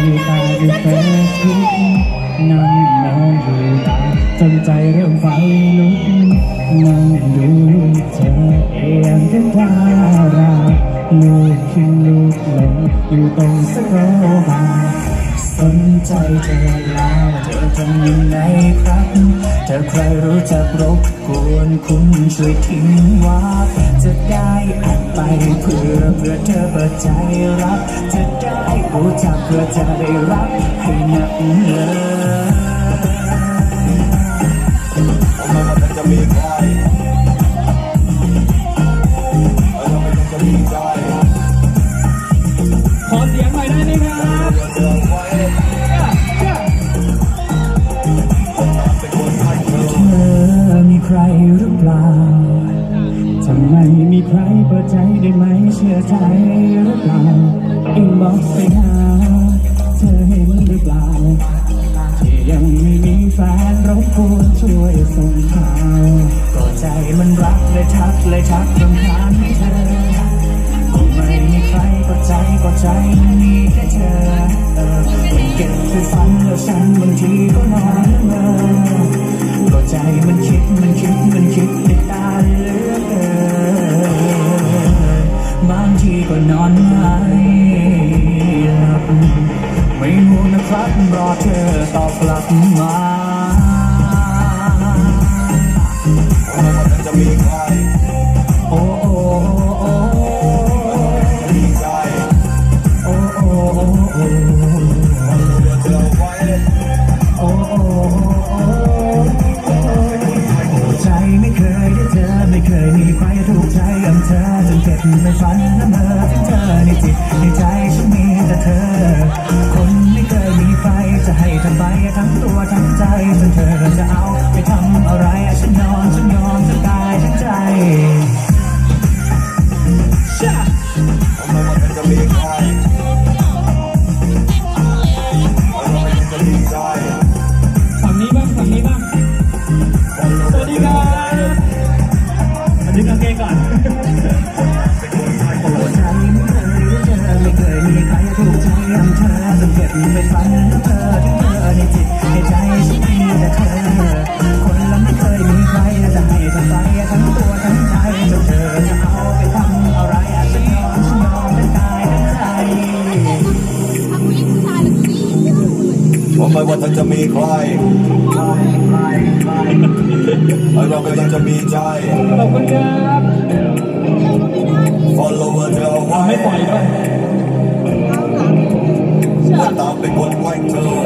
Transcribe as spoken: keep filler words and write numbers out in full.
ตาอยู่เฟซบุ๊กนั่งมองดูตาจนใจเริ่มไฟลุกนั่งดูเธอเองก็ดาราลูกขึ้นลูกลงอยู่ตรงสโลบาร์สนใจเธอแล้วเธอทำยังไงครับเธอใครรู้จักรบกวนคุณช่วยทิ้งว่าจะได้อ่านไปเพื่อเพื่อเธอเปิดใจรับจะได้รู้จักเพื่อจะได้รับให้หนักเลยไม่ว่าจะมีใครเราไม่ต้องจะมีใจขอเสียงหน่อยได้ไหมครับเธอมีใครหรือเปล่าทำไมมีใครเปิดใจได้ไหมเชื่อใจหรือเปล่าอินบ็อกซ์ไปหาเธอเห็นหรือเปล่าที่ยังไม่มีแฟนรบกวนช่วยส่งข่าวก็ใจมันรักเลยทักเลยทักรำคาญให้เธอไม่มีใครเปิดใจก็ใจมีแค่เธอเออมันเก็บไปฝันแล้วฉันบางทีก็นอนเมื่อก็ใจมันคิดมันคิดมันคิดในตาเหลือเกินบางทีก็นอนไม่หลับไม่รู้นะครับรอเธอตอบกลับมาไม่ว่าจะมีใครโอ้โอ้โอ้มีใจโอ้โอ้โอ้โอ้เธอไว้โอ้โอ้โอ้ใจไม่เคยได้เจอไม่เคยมีใครถูกใจอย่างเธอจนเก็บไปฝันละเมอถึงเธอในจิตในใจฉันมีแต่เธอคนไม่เคยมีใครจะให้เธอไปทั้งตัวทั้งใจจนเธอจะเอาไปทำอะไรฉันยอมฉันยอมทั้งกายทั้งใจไม่ว่าจะมีใครไม่ว่าจะมีใจฝั่งนี้บ้างฝั่งนี้บ้างสวัสดีครับสวัสดีครับเก่งก่อนโอ้ใจไม่เคยได้เจอไม่เคยมีใครถูกใจอย่างเธอจนเก็บไปฝันเธอที่เธอในจิตในใจฉันมีแต่เธอคนละไม่เคยมีใครจะให้เธอไปทั้งตัวทั้งใจจนเธอจะเอาไปทำอะไรฉันยอมฉันยอมเป็นกายเป็นใจว่าไม่ว่าเธอจะมีใครเราก็ยังจะมีใจขอบคุณครับ follower เธอไว้ไม่ปล่อยด้วยตามไปกดไว้เธอ